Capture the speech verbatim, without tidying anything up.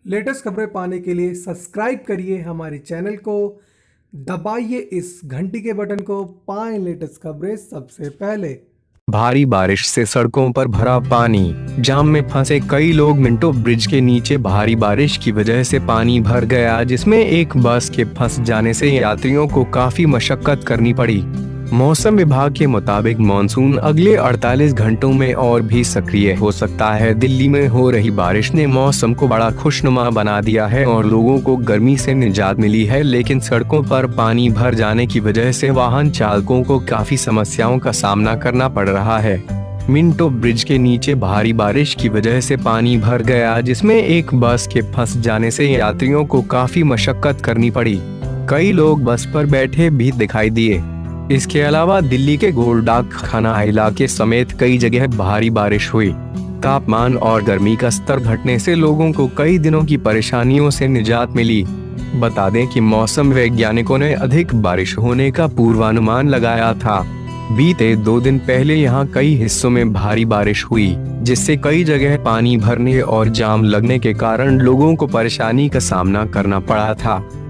Latest खबरें पाने के लिए सब्सक्राइब करिए हमारे चैनल को, दबाइए इस घंटी के बटन को, पाएं लेटेस्ट खबरें सबसे पहले। भारी बारिश से सड़कों पर भरा पानी, जाम में फंसे कई लोग। मिंटो ब्रिज के नीचे भारी बारिश की वजह से पानी भर गया, जिसमें एक बस के फंस जाने से यात्रियों को काफी मशक्कत करनी पड़ी। मौसम विभाग के मुताबिक मॉनसून अगले अड़तालीस घंटों में और भी सक्रिय हो सकता है। दिल्ली में हो रही बारिश ने मौसम को बड़ा खुशनुमा बना दिया है और लोगों को गर्मी से निजात मिली है, लेकिन सड़कों पर पानी भर जाने की वजह से वाहन चालकों को काफी समस्याओं का सामना करना पड़ रहा है। मिंटो ब्रिज के नीचे भारी बारिश की वजह से पानी भर गया, जिसमें एक बस के फंस जाने से यात्रियों को काफी मशक्कत करनी पड़ी। कई लोग बस पर बैठे भी दिखाई दिए। इसके अलावा दिल्ली के गोलडाक खाना इलाके समेत कई जगह भारी बारिश हुई। तापमान और गर्मी का स्तर घटने से लोगों को कई दिनों की परेशानियों से निजात मिली। बता दें कि मौसम वैज्ञानिकों ने अधिक बारिश होने का पूर्वानुमान लगाया था। बीते दो दिन पहले यहां कई हिस्सों में भारी बारिश हुई, जिससे कई जगह पानी भरने और जाम लगने के कारण लोगों को परेशानी का सामना करना पड़ा था।